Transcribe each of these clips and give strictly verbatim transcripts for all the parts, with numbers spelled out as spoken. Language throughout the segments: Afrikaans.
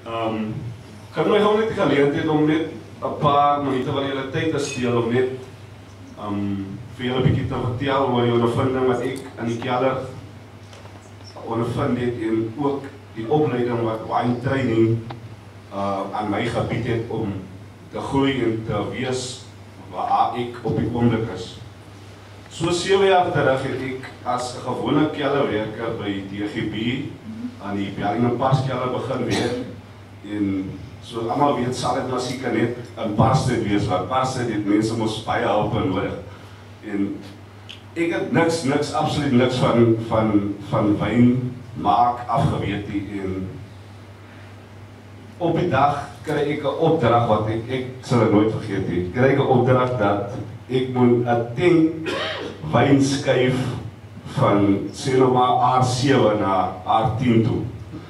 Um, kan my gewoon net die geleentheid om net een paar minute van julle tyd te steel om net um, vir julle bietjie te vertel oor die ondervinding wat ek in die kelder ondervind het en ook die opleiding wat wine training uh, aan my gebied het om te groei en te wees waar ek op die oomblik is. So sewe jaar terug het ek as 'n gewone kelderwerker by D G B aan die Bellinghamparkskelder begin werk. En so almal weet sal dit maar seker net 'n barstyd wees, want barstyd het mense mos baie hulp nodig. En ek het niks, niks, absoluut niks van, van, van wyn maak afgeweet nie. En op die dag kry ek 'n opdrag wat ek, ek sal het nooit vergeet nie. Kry ek 'n opdrag dat ek moet 'n tank wyn skuif van sê nou maar R sewe na R tien toe.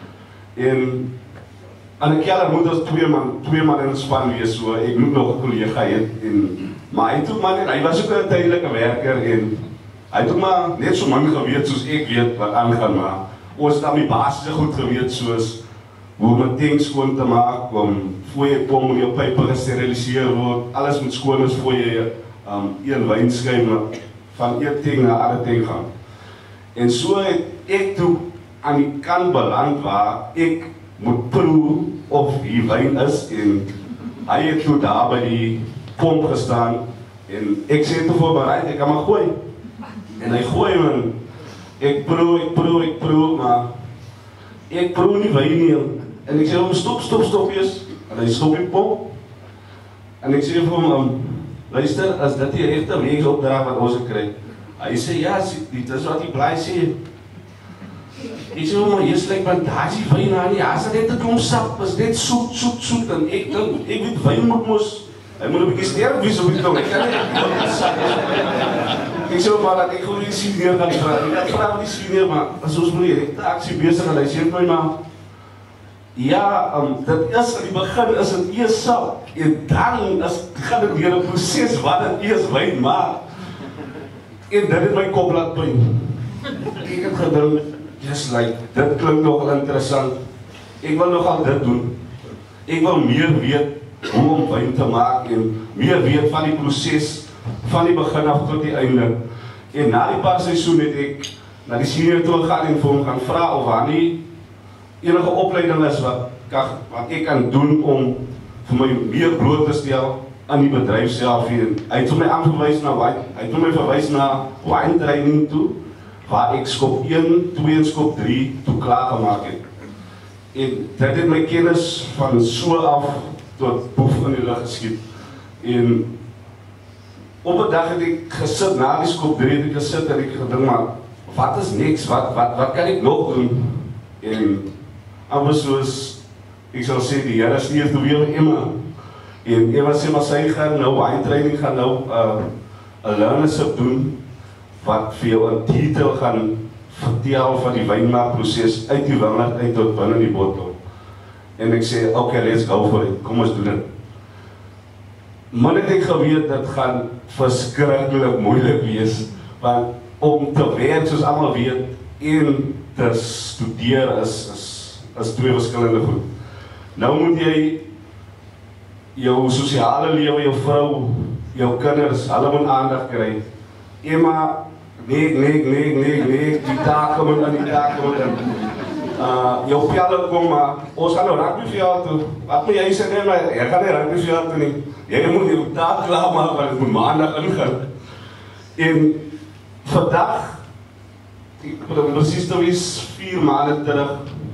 En aan die kelder moet ons twee man, twee man in span wees, so ek moet nog 'n kollega hê. En maar hy het ook maar net, hy was ook 'n tydelike werker en hy het ook maar net so man geweet soos ek weet wat aangaan, maar ons het dan die basiese goed geweet soos hoe om 'n tank skoon te maak, om voor jy kom moet jou pype gesteriliseer word, alles moet skoon is voor jy um, een wynskuim van een tank na 'n ander tank gaan. En so het ek toe aan die kant beland waar ek moet proe of die wyn is en hy het toe daar by die pomp gestaan en ek sê toe voorbereid, ek kan maar gooi. En hy gooi man, ek proe, ek proe, ek proe, maar ek proe nie wyn nie. En ek sê hom, stop, stop, stop eers. En hy stop die pomp. En ek sê vir hom, um, luister, as dit die regte wegsopdrag wat ons kry. Hy sê, ja, dit is wat die blaai sê. Ek sê, maar hier slik, want daar is die wyn aan nie, as dit net 'n klomp sap, is net soet, soet, soet, en ek dink, ek weet, wyn moet mos, hy moet 'n bietjie sterk wees op die tong, ek kan nie, ek sê, maar dat ek gewoon nie sieneer kan vraag, ek vraag nie sieneer, maar as ons moet die rekte aksie bezig, en hy sê my, maar, ja, um, dit is, in die begin is het eers sap, en dan is, gaan dit weer een proces wat het eers wyn maak, en dit het my kop laat pyn. Ek het gedink, just like, dit klink nogal interessant, ek wil nogal dit doen, ek wil meer weet hoe om wyn te maak, en meer weet van die proces, van die begin af tot die einde. En na die paar seisoen het ek na die senior toe gaan en vir hom gaan vra of daar nie enige opleiding is wat, wat ek kan doen om vir my meer bloot te stel aan die bedryf self. En hy het my aangewees na wine, hy het my verwys na wine training toe, waar ek skop een, twee en skop drie toe klaar gemaak het. En dit het my kennis van so af tot boef in die lug geskiet. En op 'n dag het ek gesit, na die skop drie het ek gesit en ek gedink, maar wat is niks, wat, wat, wat kan ek nog doen? En amper soos, ek sal sê, die Here stuur toe weer my Emma. En Emma sê, maar sy gaan nou wine training, gaan nou 'n uh, learnership doen, wat vir jou in detail gaan vertel van die wynmaakproses uit die wingerd uit tot binne die bottel. En ek sê, okay, let's go for it, kom ons doen dit. Maar net ek geweet, dit gaan verskriklik moeilik wees, want om te werk, soos almal weet, en te studeer is, is, is twee verskillende goed. Nou moet jy jou sosiale lewe, jou vrou, jou kinders, hulle moet aandag kry. Emma, nee, nee, nee, nee, nee, die take moet in, die take moet in. Uh, jou pelle kom, maar ons gaan nou rugby vir jou toe. Wat moet jy sê, nee, maar jy gaan nie rugby vir jou toe nie. Jy moet jou taak klaar maak, want het moet maandag ingaan. En vandag, ek moet precies te wees, vier maanden terug,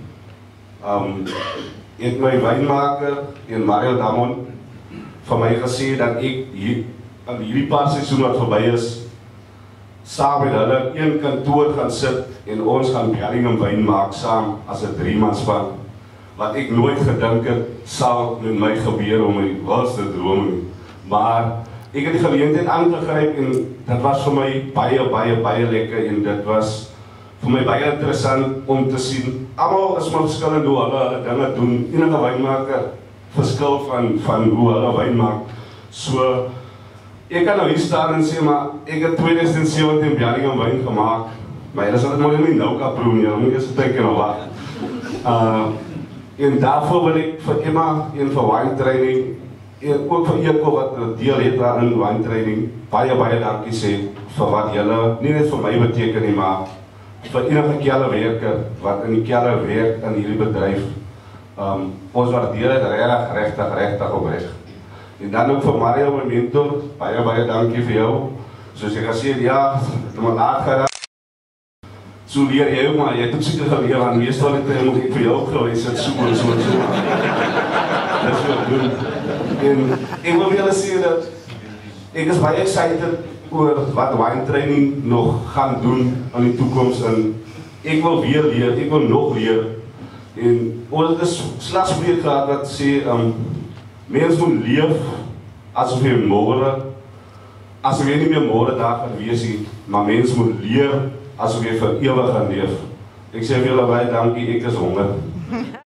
um, het my wijnmaker en Mario Damon van my gesê dat ek hier, aan hierdie paar seisoen wat voorbij is, saam met hulle een kantoor gaan sit en ons gaan Bellingham wyn maak saam as 'n driemanspan, wat ek nooit gedink het sal met my gebeur om my wildste drome. Maar ek het die geleentheid aangegryp en dit was vir my baie, baie, baie lekker en dit was vir my baie interessant om te sien. Almal is maar verskillend hoe hulle hulle dinge doen. Enige wynmaker verskil van, van hoe hulle wyn maak. So, ek kan nou hier staan en sê, maar ek het twintig sewentien Bellingham wyn gemaak, maar jy sal dit maar nie nou kan proe nie, dan moet jy so teken of wat. Uh, En daarvoor wil ik voor Emma en voor wine training, en ook voor E K O V wat deel heeft aan wine training, baie baie dankie sê vir wat julle, nie net vir my beteken nie, maar vir enige kellerwerker wat in die keller werk in hierdie bedryf. Um, ons waardeer het regtig, regtig, regtig opreg. En dan ook vir Mario, my mentor, baie baie dankie vir jou. Soos ek gesê het, ja, het maar laat geraak. So leer jy ook, maar jy het ook seker geleer aan meestal het jy moet ek vir jou gewees het, so en so en so. Dat is wat doen. En ek wil julle sê dat ek is baie excited oor wat wine training nog gaan doen in die toekoms. En ek wil weer leer, ek wil nog leer. En ons het is slagspreek gehad wat sê, um, mens moet leef asof jy môre, asof jy nie meer môre daar gaan wees nie, maar mens moet leer asof jy vir ewig gaan leef. Ek sê vir julle baie dankie, ek is honger.